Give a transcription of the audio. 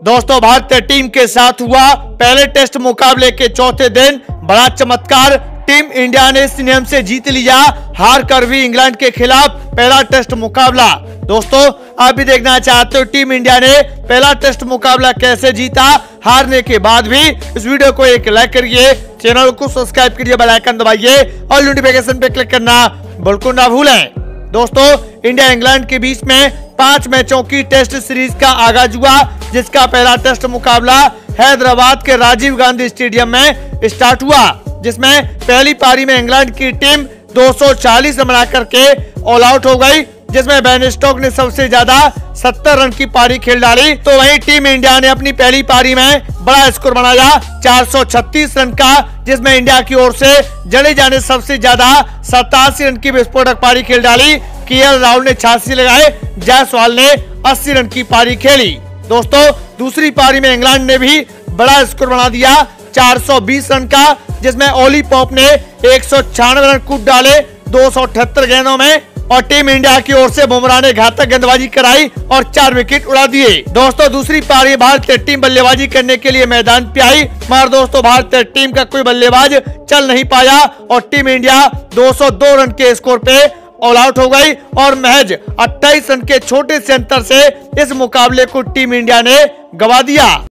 दोस्तों भारतीय टीम के साथ हुआ पहले टेस्ट मुकाबले के चौथे दिन बड़ा चमत्कार। टीम इंडिया ने इस नियम से जीत लिया, हार कर भी इंग्लैंड के खिलाफ पहला टेस्ट मुकाबला। दोस्तों आप भी देखना चाहते हो टीम इंडिया ने पहला टेस्ट मुकाबला कैसे जीता हारने के बाद भी? इस वीडियो को एक लाइक करिए, चैनल को सब्सक्राइब करिए, बेल आइकन दबाइए और नोटिफिकेशन पे क्लिक करना बिल्कुल ना भूलें। दोस्तों इंडिया इंग्लैंड के बीच में 5 मैचों की टेस्ट सीरीज का आगाज हुआ, जिसका पहला टेस्ट मुकाबला हैदराबाद के राजीव गांधी स्टेडियम में स्टार्ट हुआ, जिसमें पहली पारी में इंग्लैंड की टीम 240 रन बना करके ऑल आउट हो गई, जिसमें बेन स्टोक्स ने सबसे ज्यादा 70 रन की पारी खेल डाली। तो वहीं टीम इंडिया ने अपनी पहली पारी में बड़ा स्कोर बनाया 436 रन का, जिसमें इंडिया की ओर से जडेजा ने सबसे ज्यादा 87 रन की विस्फोटक पारी खेल डाली। केएल राहुल ने 86 लगाए, जायसवाल ने 80 रन की पारी खेली। दोस्तों दूसरी पारी में इंग्लैंड ने भी बड़ा स्कोर बना दिया 420 रन का, जिसमें ओली पॉप ने 196 रन कूद डाले 278 गेंदों में, और टीम इंडिया की ओर से बुमराह ने घातक गेंदबाजी कराई और 4 विकेट उड़ा दिए। दोस्तों दूसरी पारी भारतीय टीम बल्लेबाजी करने के लिए मैदान पे आई, मगर दोस्तों भारतीय टीम का कोई बल्लेबाज चल नहीं पाया और टीम इंडिया 202 रन के स्कोर पे ऑल आउट हो गई और महज 28 रन के छोटे से अंतर से इस मुकाबले को टीम इंडिया ने गंवा दिया।